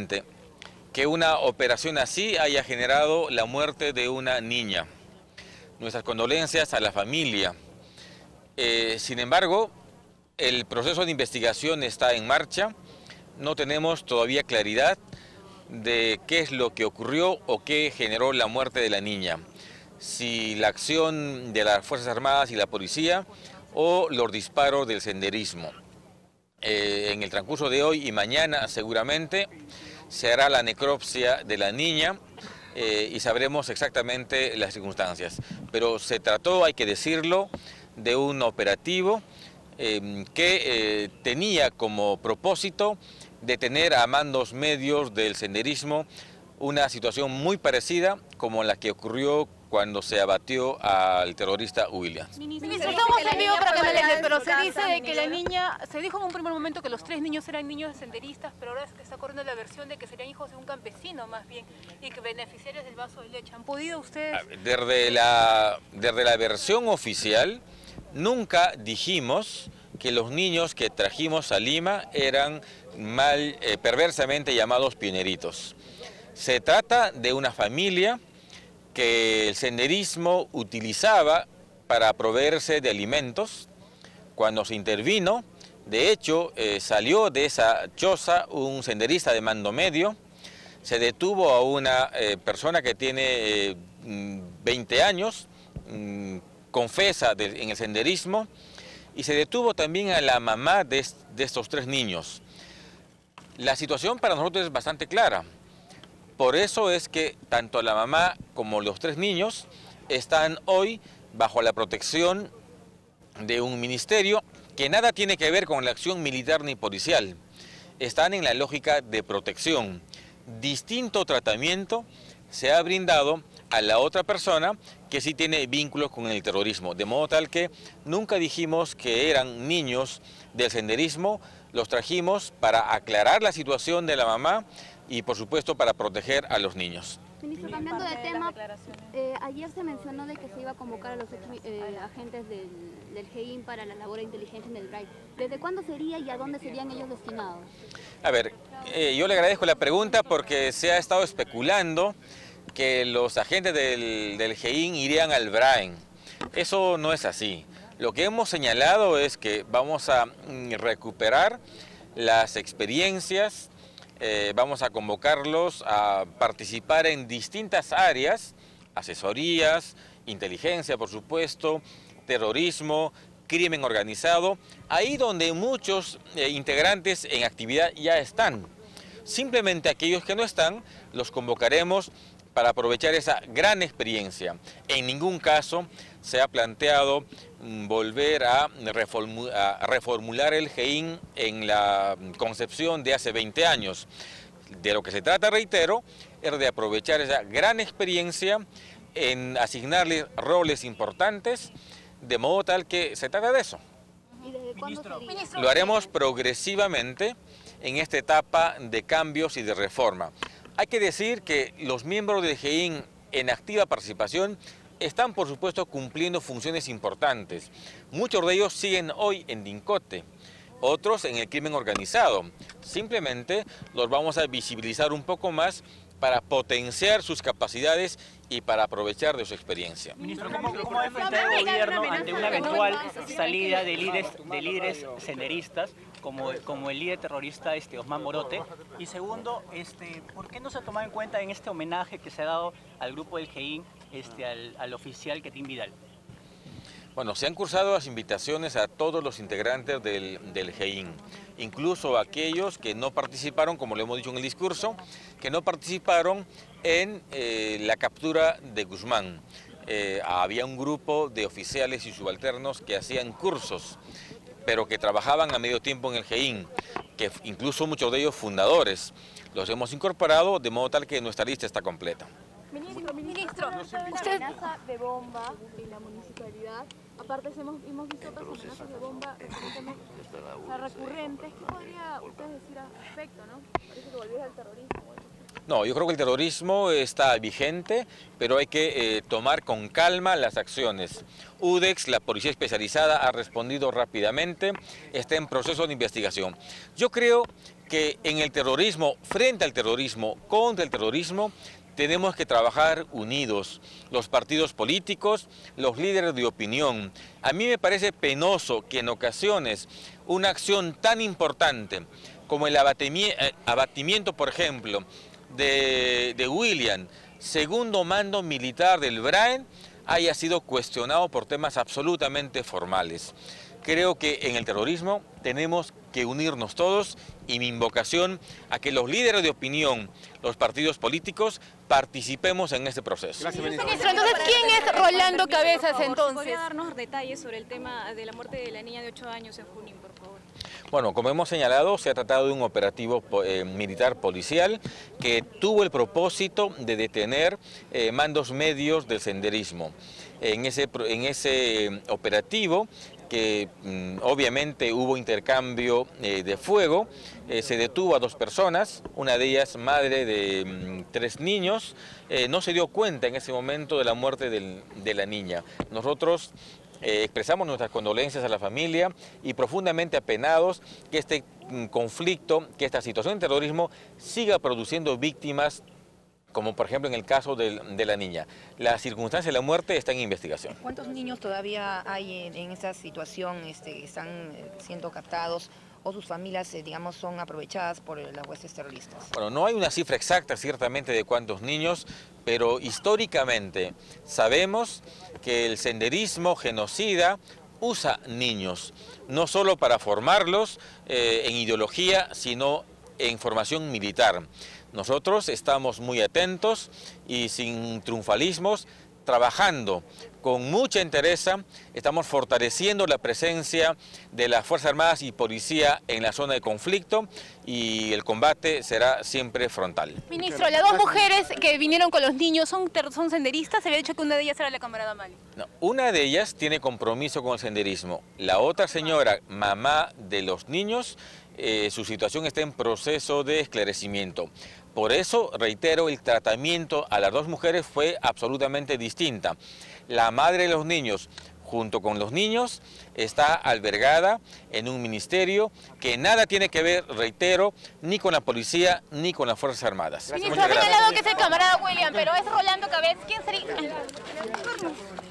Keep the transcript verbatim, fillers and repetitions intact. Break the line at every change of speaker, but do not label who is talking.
lamentable que una operación así haya generado la muerte de una niña. Nuestras condolencias a la familia. Eh, sin embargo, el proceso de investigación está en marcha. No tenemos todavía claridad de qué es lo que ocurrió o qué generó la muerte de la niña. Si la acción de las Fuerzas Armadas y la policía o los disparos del senderismo. Eh, en el transcurso de hoy y mañana seguramente se hará la necropsia de la niña eh, y sabremos exactamente las circunstancias. Pero se trató, hay que decirlo, de un operativo eh, que eh, tenía como propósito detener a mandos medios del senderismo una situación muy parecida como la que ocurrió cuando se abatió al terrorista Williams.
Ministro, estamos en vivo para que me lees, pero se dice de que la niña, se dijo en un primer momento que los tres niños eran niños de senderistas, pero ahora se está corriendo la versión de que serían hijos de un campesino más bien y que beneficiarios del vaso de leche. ¿Han podido ustedes...?
Desde la, desde la versión oficial nunca dijimos que los niños que trajimos a Lima eran mal, eh, perversamente llamados pioneritos. Se trata de una familia que el senderismo utilizaba para proveerse de alimentos. Cuando se intervino, de hecho, eh, salió de esa choza un senderista de mando medio, se detuvo a una eh, persona que tiene eh, veinte años, mmm, confesa de, en el senderismo, y se detuvo también a la mamá de, de estos tres niños. La situación para nosotros es bastante clara. Por eso es que tanto la mamá como los tres niños están hoy bajo la protección de un ministerio que nada tiene que ver con la acción militar ni policial. Están en la lógica de protección. Distinto tratamiento se ha brindado a la otra persona que sí tiene vínculos con el terrorismo, de modo tal que nunca dijimos que eran niños del senderismo, los trajimos para aclarar la situación de la mamá y por supuesto para proteger a los niños.
Ministro, cambiando de tema, eh, ayer se mencionó de que se iba a convocar a los eh, agentes del, del G I N para la labor de inteligencia en el D R A I. ¿Desde cuándo sería y a dónde serían ellos destinados?
A ver, eh, yo le agradezco la pregunta porque se ha estado especulando que los agentes del, del G I N irían al B R A E N. Eso no es así. Lo que hemos señalado es que vamos a recuperar las experiencias, eh, vamos a convocarlos a participar en distintas áreas, asesorías, inteligencia por supuesto, terrorismo, crimen organizado, ahí donde muchos eh, integrantes en actividad ya están. Simplemente aquellos que no están los convocaremos para aprovechar esa gran experiencia. En ningún caso se ha planteado volver a, reformu a reformular el G I N en la concepción de hace veinte años. De lo que se trata, reitero, es de aprovechar esa gran experiencia en asignarle roles importantes, de modo tal que se trata de eso.
¿Y desde cuándo sería?
Lo haremos progresivamente en esta etapa de cambios y de reforma. Hay que decir que los miembros del G I N en activa participación están, por supuesto, cumpliendo funciones importantes. Muchos de ellos siguen hoy en Dincote, otros en el crimen organizado. Simplemente los vamos a visibilizar un poco más para potenciar sus capacidades y para aprovechar de su experiencia.
Ministro, ¿cómo, cómo ha enfrentado el gobierno ante una eventual salida de líderes, de líderes senderistas, como, como el líder terrorista este, Osman Morote? Y segundo, este, ¿por qué no se ha tomado en cuenta en este homenaje que se ha dado al grupo del G I N, este, al, al oficial Quetín Vidal?
Bueno, se han cursado las invitaciones a todos los integrantes del, del G I N, incluso aquellos que no participaron, como lo hemos dicho en el discurso, que no participaron en eh, la captura de Guzmán. Eh, había un grupo de oficiales y subalternos que hacían cursos, pero que trabajaban a medio tiempo en el G I N, que incluso muchos de ellos fundadores. Los hemos incorporado de modo tal que nuestra lista está completa.
Ministro, ministro,
usted amenaza de bomba en la municipalidad. Aparte hemos, hemos visto otras amenazas de bomba recientemente, o sea, recurrentes. ¿Qué podría usted decir al respecto, no? Parece que volviera al terrorismo.
No, yo creo que el terrorismo está vigente, pero hay que eh, tomar con calma las acciones. U D E X, la policía especializada, ha respondido rápidamente, está en proceso de investigación. Yo creo que que en el terrorismo, frente al terrorismo, contra el terrorismo, tenemos que trabajar unidos, los partidos políticos, los líderes de opinión. A mí me parece penoso que en ocasiones una acción tan importante como el abatimiento, por ejemplo, de, de William, segundo mando militar del B R A E, haya sido cuestionado por temas absolutamente formales. Creo que en el terrorismo tenemos que unirnos todos y mi invocación a que los líderes de opinión, los partidos políticos, participemos en este proceso.
Gracias, ministro. Ministro, entonces, ¿quién es Rolando Cabezas entonces?
¿Podría darnos detalles sobre el tema de la muerte de la niña de ocho años en Junín, por favor?
Bueno, como hemos señalado, se ha tratado de un operativo eh, militar policial que tuvo el propósito de detener eh, mandos medios del senderismo. En ese, en ese operativo, que mm, obviamente hubo intercambio eh, de fuego, eh, se detuvo a dos personas, una de ellas madre de mm, tres niños, eh, no se dio cuenta en ese momento de la muerte del, de la niña. Nosotros eh, expresamos nuestras condolencias a la familia y profundamente apenados que este mm, conflicto, que esta situación de terrorismo siga produciendo víctimas, como por ejemplo en el caso de, de la niña. La circunstancia de la muerte está en investigación.
¿Cuántos niños todavía hay en, en esa situación, este, están eh, siendo captados o sus familias, eh, digamos, son aprovechadas por eh, las huestes terroristas?
Bueno, no hay una cifra exacta ciertamente de cuántos niños, pero históricamente sabemos que el senderismo genocida usa niños, no solo para formarlos eh, en ideología, sino en formación militar. Nosotros estamos muy atentos y sin triunfalismos, trabajando con mucha entereza, estamos fortaleciendo la presencia de las Fuerzas Armadas y Policía en la zona de conflicto y el combate será siempre frontal.
Ministro, las dos mujeres que vinieron con los niños son, son senderistas, se había dicho que una de ellas era la camarada Mali.
No, una de ellas tiene compromiso con el senderismo, la otra señora, mamá de los niños, eh, su situación está en proceso de esclarecimiento. Por eso, reitero, el tratamiento a las dos mujeres fue absolutamente distinta. La madre de los niños, junto con los niños, está albergada en un ministerio que nada tiene que ver, reitero, ni con la policía ni con las Fuerzas Armadas.
Ministro, ha señalado que es el camarada William, pero es Rolando Cabezas. ¿Quién sería?